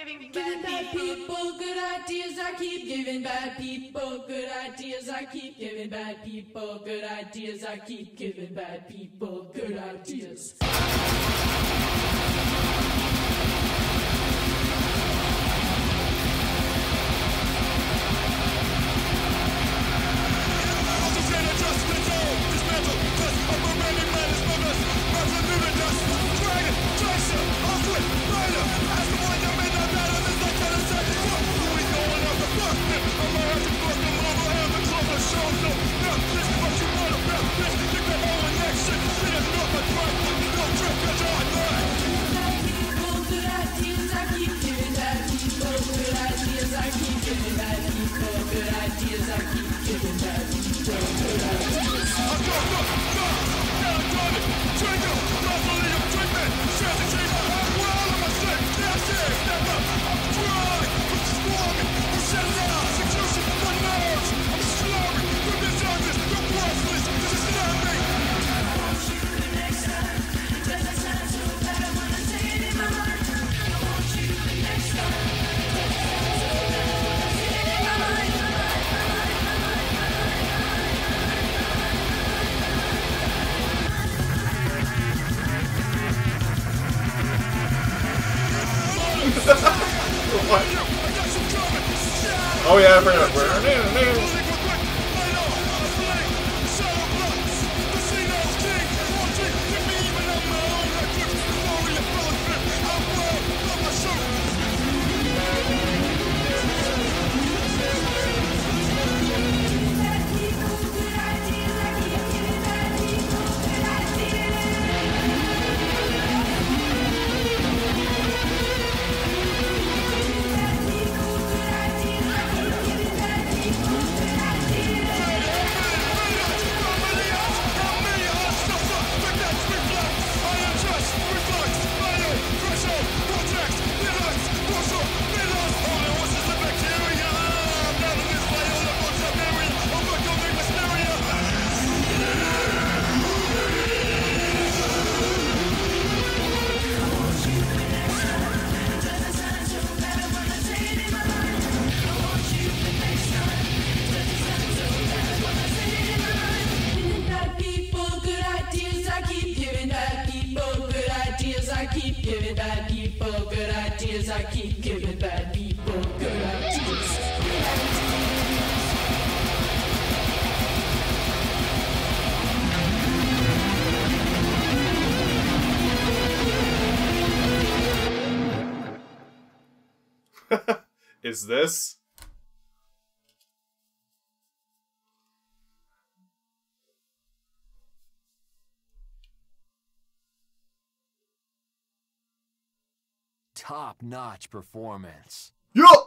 Giving bad people good ideas. I keep giving bad people good ideas. I keep giving bad people good ideas. I keep giving bad people good ideas. Oh yeah, I forgot. I keep giving bad people good ideas. I keep giving bad people good ideas. Is this? Top-notch performance. Yo!